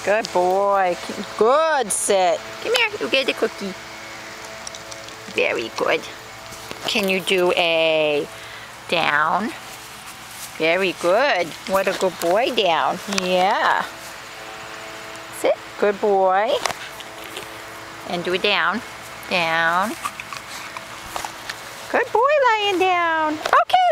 Good boy. Good sit. Come here, you get the cookie. Very good. Can you do a down? Very good. What a good boy, down. Yeah. Sit. Good boy. And do a down. Down. Good boy, lying down. Okay.